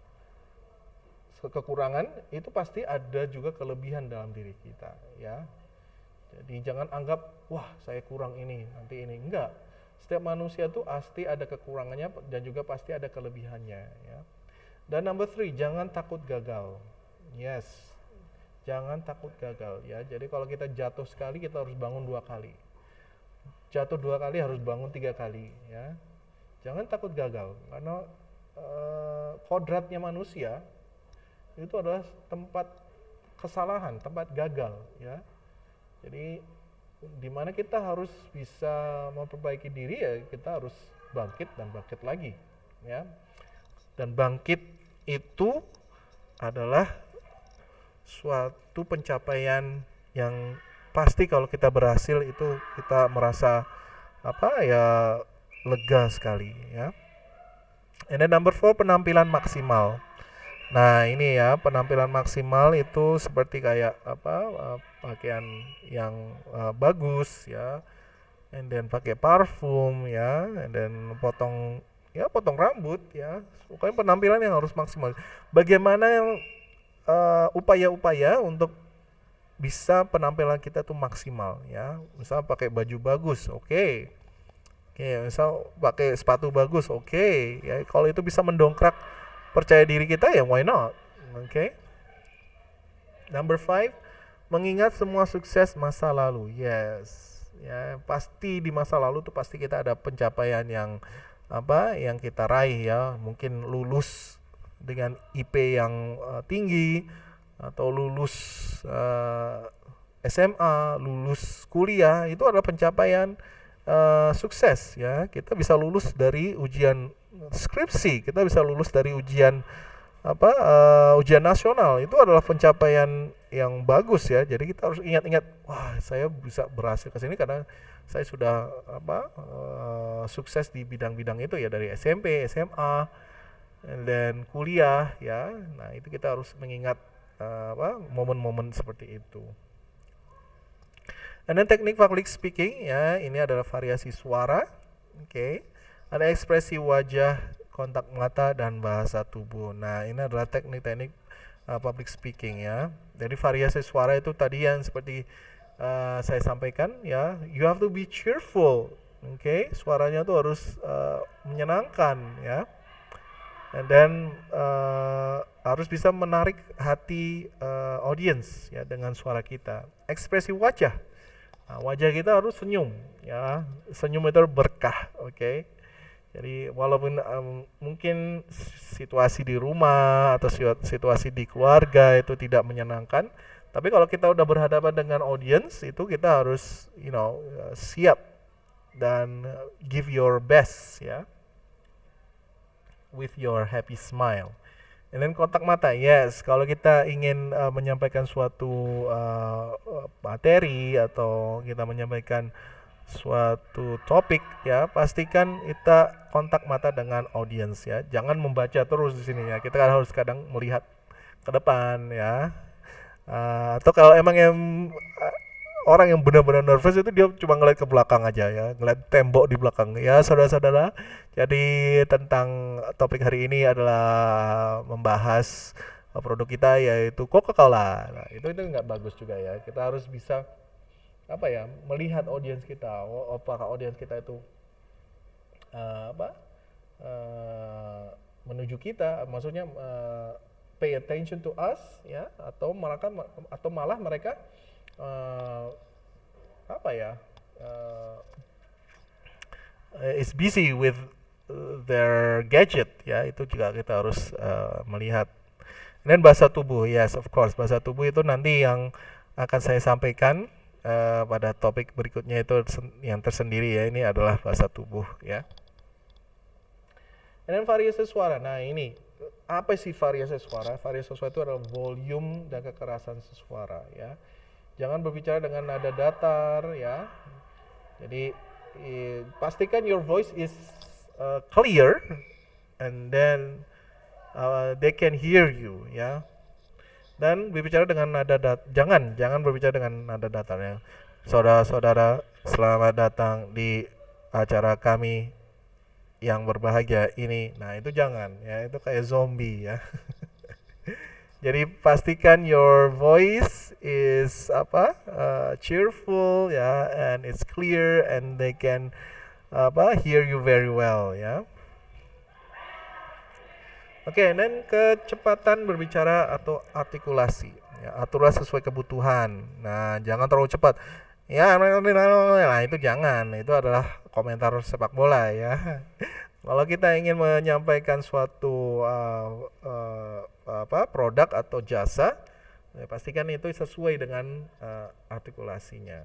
kekurangan itu pasti ada juga kelebihan dalam diri kita ya. Jadi jangan anggap wah saya kurang ini nanti ini, enggak. Setiap manusia tuh pasti ada kekurangannya dan juga pasti ada kelebihannya ya. Dan number three, jangan takut gagal. Yes, jangan takut gagal ya. Jadi kalau kita jatuh sekali kita harus bangun dua kali, jatuh dua kali harus bangun tiga kali ya. Jangan takut gagal, karena Uh, kodratnya manusia itu adalah tempat kesalahan, tempat gagal ya. Jadi dimana kita harus bisa memperbaiki diri ya, kita harus bangkit dan bangkit lagi ya. Dan bangkit itu adalah suatu pencapaian yang pasti kalau kita berhasil itu kita merasa apa ya, lega sekali ya. And then number four, penampilan maksimal. Nah ini ya, penampilan maksimal itu seperti kayak apa, uh, pakaian yang uh, bagus ya, and then pakai parfum ya, and then potong ya potong rambut ya. Pokoknya penampilan yang harus maksimal. Bagaimana yang uh, upaya-upaya untuk bisa penampilan kita tuh maksimal ya. Misal pakai baju bagus, oke. Okay. Ya, misal pakai sepatu bagus, oke. Okay. Ya, kalau itu bisa mendongkrak percaya diri kita ya why not? Oke. Okay. Number five, mengingat semua sukses masa lalu. Yes. Ya, pasti di masa lalu tuh pasti kita ada pencapaian yang apa? Yang kita raih ya. Mungkin lulus dengan I P yang uh, tinggi, atau lulus uh, S M A, lulus kuliah, itu adalah pencapaian Uh, sukses ya. Kita bisa lulus dari ujian skripsi, kita bisa lulus dari ujian apa uh, ujian nasional, itu adalah pencapaian yang bagus ya. Jadi kita harus ingat-ingat, wah saya bisa berhasil ke sini karena saya sudah apa uh, sukses di bidang-bidang itu ya, dari S M P, S M A, dan kuliah ya. Nah itu kita harus mengingat uh, apa momen-momen seperti itu. Dan teknik public speaking ya, ini adalah variasi suara, oke. Okay. Ada ekspresi wajah, kontak mata, dan bahasa tubuh. Nah ini adalah teknik-teknik uh, public speaking ya. Jadi variasi suara itu tadi yang seperti uh, saya sampaikan ya. You have to be cheerful oke, okay? Suaranya tuh harus uh, menyenangkan ya, and then uh, harus bisa menarik hati uh, audience ya dengan suara kita. Ekspresi wajah, nah, wajah kita harus senyum ya, senyum itu berkah, oke. Okay? Jadi walaupun um, mungkin situasi di rumah atau situasi di keluarga itu tidak menyenangkan, tapi kalau kita udah berhadapan dengan audience itu kita harus, you know, uh, siap dan give your best ya, with your happy smile. And then kontak mata, yes, kalau kita ingin uh, menyampaikan suatu uh, materi atau kita menyampaikan suatu topik ya, pastikan kita kontak mata dengan audiens ya. Jangan membaca terus di sini ya. Kita kan harus kadang melihat ke depan ya. Uh, atau kalau emang yang uh, orang yang benar-benar nervous itu dia cuma ngeliat ke belakang aja ya, ngeliat tembok di belakang ya, saudara-saudara. Jadi tentang topik hari ini adalah membahas uh, produk kita yaitu Coca-Cola. Nah, itu itu nggak bagus juga ya. Kita harus bisa apa ya, melihat audiens kita, oh, apakah audiens kita itu uh, apa uh, menuju kita, maksudnya uh, pay attention to us ya, atau mereka atau malah mereka uh, apa ya uh, is busy with their gadget ya, itu juga kita harus uh, melihat. Dan bahasa tubuh, yes of course, bahasa tubuh itu nanti yang akan saya sampaikan Uh, pada topik berikutnya itu yang tersendiri ya, ini adalah bahasa tubuh ya. Dan variasi suara, nah ini apa sih variasi suara? Variasi suara itu adalah volume dan kekerasan suara ya. Jangan berbicara dengan nada datar ya. Jadi eh, pastikan your voice is uh, clear and then uh, they can hear you ya. Dan berbicara dengan nada dat jangan jangan berbicara dengan nada datar ya. Saudara-saudara, selamat datang di acara kami yang berbahagia ini. Nah, itu jangan ya, itu kayak zombie ya. Jadi pastikan your voice is apa? Uh, cheerful ya, and it's clear and they can apa? hear you very well ya. Oke, okay, dan kecepatan berbicara atau artikulasi, ya, aturlah sesuai kebutuhan. Nah, jangan terlalu cepat. Ya, nah itu jangan. Itu adalah komentar sepak bola ya. Kalau kita ingin menyampaikan suatu uh, uh, apa produk atau jasa, ya, pastikan itu sesuai dengan uh, artikulasinya.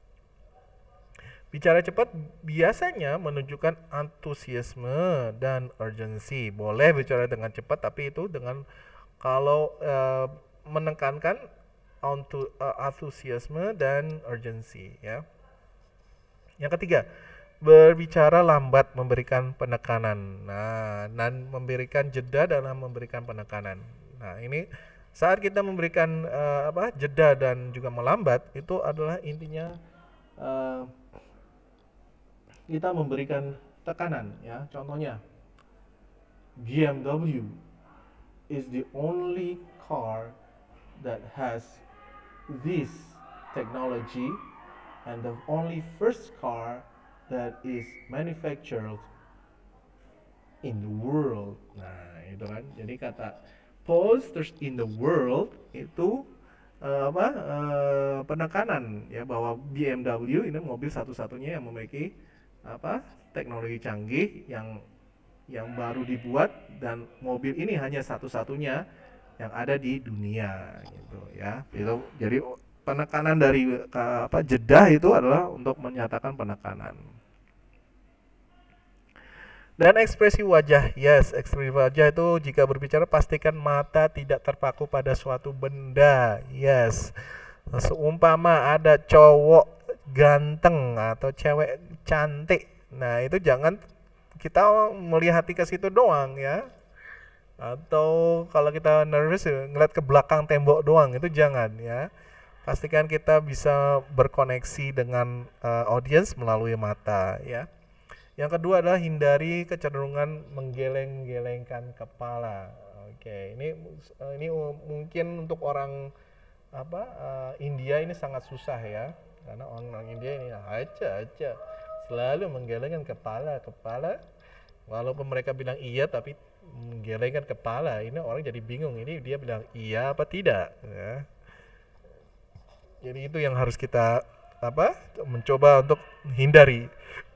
Bicara cepat biasanya menunjukkan antusiasme dan urgensi. Boleh bicara dengan cepat, tapi itu dengan kalau uh, menekankan antu, uh, antusiasme dan urgensi ya. Yang ketiga, berbicara lambat memberikan penekanan. Nah, dan memberikan jeda dalam memberikan penekanan. Nah, ini saat kita memberikan uh, apa jeda dan juga melambat, itu adalah intinya uh, kita memberikan tekanan ya. Contohnya B M W is the only car that has this technology and the only first car that is manufactured in the world. Nah, itu kan. Jadi kata pause terus in the world itu uh, apa uh, penekanan ya, bahwa B M W ini mobil satu-satunya yang memiliki apa teknologi canggih yang yang baru dibuat, dan mobil ini hanya satu-satunya yang ada di dunia gitu ya. Itu jadi penekanan dari apa jeda itu adalah untuk menyatakan penekanan. Dan ekspresi wajah, yes, ekspresi wajah itu jika berbicara pastikan mata tidak terpaku pada suatu benda, yes. Seumpama ada cowok ganteng atau cewek cantik, nah itu jangan kita melihat ke situ doang ya. Atau kalau kita nervous ngeliat ke belakang tembok doang, itu jangan ya. Pastikan kita bisa berkoneksi dengan uh, audiens melalui mata ya. Yang kedua adalah hindari kecenderungan menggeleng-gelengkan kepala. Oke, ini ini mungkin untuk orang apa uh, India ini sangat susah ya, karena orang India ini aja aja selalu menggelengkan kepala, kepala. Walaupun mereka bilang iya, tapi menggelengkan kepala. Ini orang jadi bingung. Ini dia bilang iya apa tidak? Ya. Jadi itu yang harus kita apa? Mencoba untuk hindari.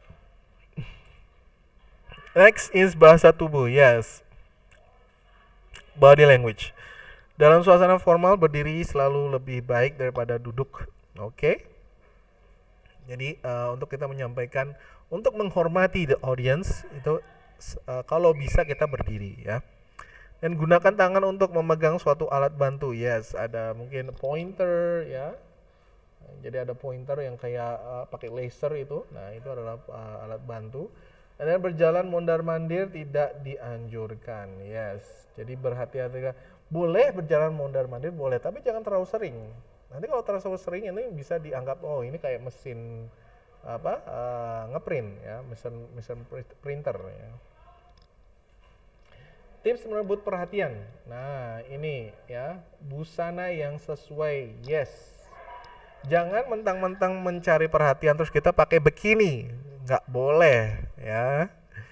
Next is bahasa tubuh. Yes. Body language. Dalam suasana formal berdiri selalu lebih baik daripada duduk. Oke. Okay? Jadi uh, untuk kita menyampaikan, untuk menghormati the audience itu uh, kalau bisa kita berdiri ya. Dan gunakan tangan untuk memegang suatu alat bantu. Yes, ada mungkin pointer ya. Jadi ada pointer yang kayak uh, pakai laser itu. Nah, itu adalah uh, alat bantu. Dan berjalan mondar-mandir tidak dianjurkan. Yes. Jadi berhati-hati. Boleh berjalan mondar-mandir boleh, tapi jangan terlalu sering. Nanti kalau terlalu sering ini bisa dianggap oh ini kayak mesin apa uh, ngeprint ya, mesin mesin printer ya. Tips merebut perhatian. Nah, ini ya, busana yang sesuai. Yes. Jangan mentang-mentang mencari perhatian terus kita pakai bikini. Nggak boleh ya.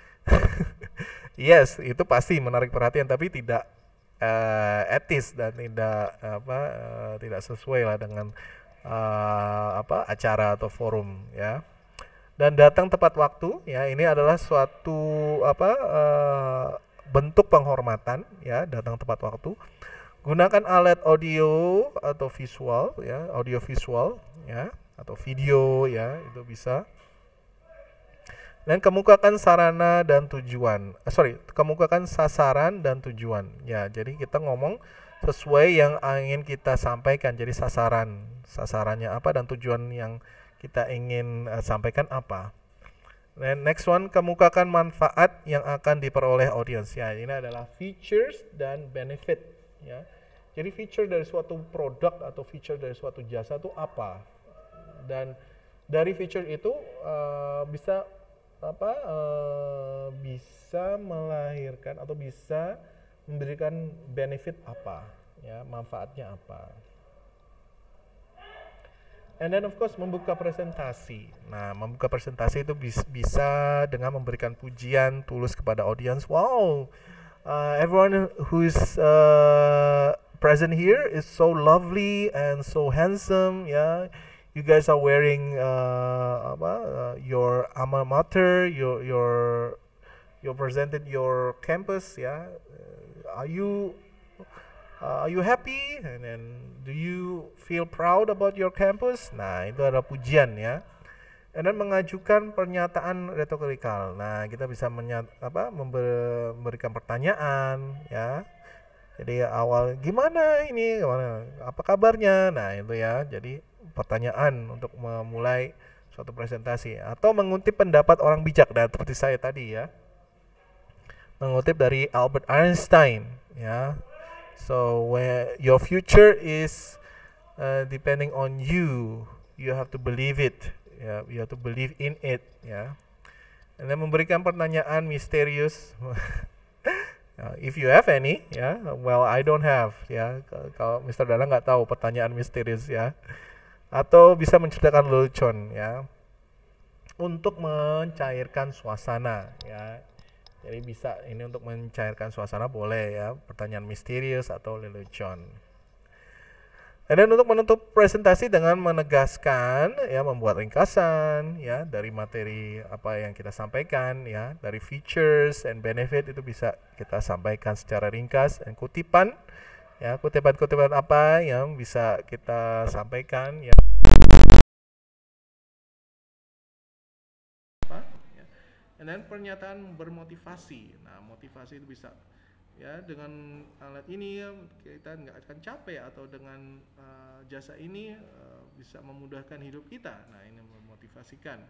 Yes, itu pasti menarik perhatian tapi tidak uh, etis dan tidak apa uh, tidak sesuai lah dengan uh, apa acara atau forum ya. Dan datang tepat waktu ya, ini adalah suatu apa uh, bentuk penghormatan ya, datang tepat waktu. Gunakan alat audio atau visual ya, audio visual ya atau video ya, itu bisa. Dan kemukakan sarana dan tujuan. Eh, sorry, kemukakan sasaran dan tujuan. Ya, jadi kita ngomong sesuai yang ingin kita sampaikan. Jadi sasaran, sasarannya apa dan tujuan yang kita ingin uh, sampaikan apa. Dan next one, kemukakan manfaat yang akan diperoleh audiens. Ya, ini adalah features dan benefit. Ya, jadi feature dari suatu produk atau feature dari suatu jasa itu apa? Dan dari feature itu uh, bisa apa uh, bisa melahirkan atau bisa memberikan benefit apa ya, manfaatnya apa. And then of course membuka presentasi. Nah, membuka presentasi itu bis, bisa dengan memberikan pujian tulus kepada audiens. Wow, uh, everyone who is uh, present here is so lovely and so handsome ya. You guys are wearing uh, apa, uh, your alma mater, your your you presented your campus ya. Uh, are you uh, are you happy? And then do you feel proud about your campus? Nah, itu adalah pujian ya. And then mengajukan pernyataan retorikal. Nah, kita bisa menyat, apa, member, memberikan pertanyaan ya. Jadi awal gimana ini, gimana, apa kabarnya? Nah, itu ya. Jadi pertanyaan untuk memulai suatu presentasi atau mengutip pendapat orang bijak, dan seperti saya tadi ya, mengutip dari Albert Einstein ya. So when your future is uh, depending on you, you have to believe it ya, you have to believe in it ya. Dan memberikan pertanyaan misterius. Uh, if you have any ya, well I don't have ya. Kalau mister Dana nggak tahu pertanyaan misterius ya. Atau bisa menceritakan lelucon ya, untuk mencairkan suasana ya. Jadi bisa ini untuk mencairkan suasana boleh ya, pertanyaan misterius atau lelucon. Dan untuk menutup presentasi dengan menegaskan ya, membuat ringkasan ya dari materi apa yang kita sampaikan ya, dari features and benefit itu bisa kita sampaikan secara ringkas, dan kutipan ya, kutipan-kutipan apa yang bisa kita sampaikan ya. Apa? Ya. Dan pernyataan bermotivasi. Nah, motivasi itu bisa ya, dengan alat ini ya, kita nggak akan capek, atau dengan uh, jasa ini uh, bisa memudahkan hidup kita. Nah, ini memotivasikan.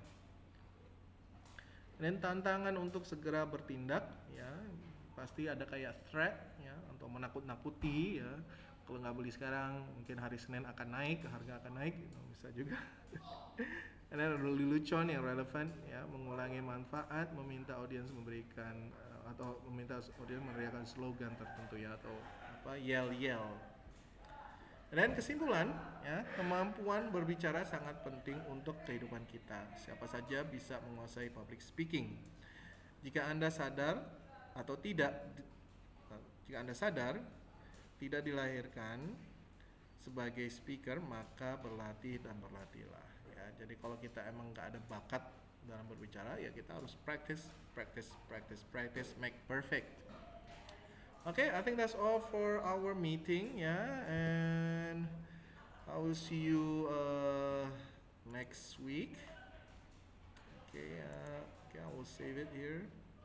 Dan tantangan untuk segera bertindak ya, pasti ada kayak threat ya, untuk menakut-nakuti ya. Kalau nggak beli sekarang mungkin hari Senin akan naik, harga akan naik, bisa juga. Dan ada lelucon yang relevan ya, mengulangi manfaat, meminta audiens memberikan uh, atau meminta audiens meneriakkan slogan tertentu ya, atau apa, yell yell. Dan kesimpulan, ya, kemampuan berbicara sangat penting untuk kehidupan kita. Siapa saja bisa menguasai public speaking. Jika Anda sadar atau tidak, jika Anda sadar tidak dilahirkan sebagai speaker, maka berlatih dan berlatihlah. Ya, jadi kalau kita emang nggak ada bakat dalam berbicara, ya kita harus practice, practice, practice, practice, make perfect. Okay, I think that's all for our meeting, yeah, and I will see you uh, next week. Okay, uh, okay, I will save it here.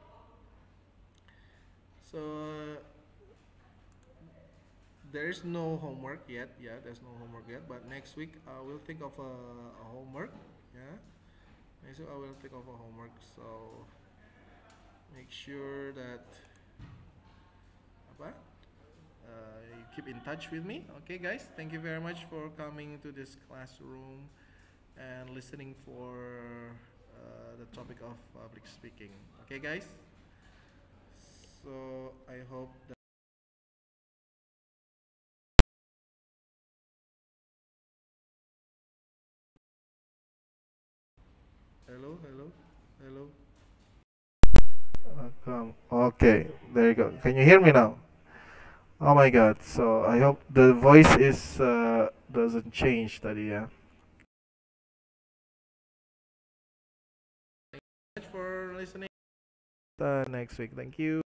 So uh, there is no homework yet, yeah, there's no homework yet, but next week I will think of a, a homework, yeah. Next week I will think of a homework, so make sure that apa? Uh, you keep in touch with me. Okay, guys, thank you very much for coming to this classroom and listening for uh, the topic of public speaking. Okay, guys, so I hope that hello, hello, hello. Uh, come. Okay, there you go. Can you hear me now? Oh my God. So I hope the voice is uh, doesn't change tadi ya. Thank you for listening. Uh, next week. Thank you.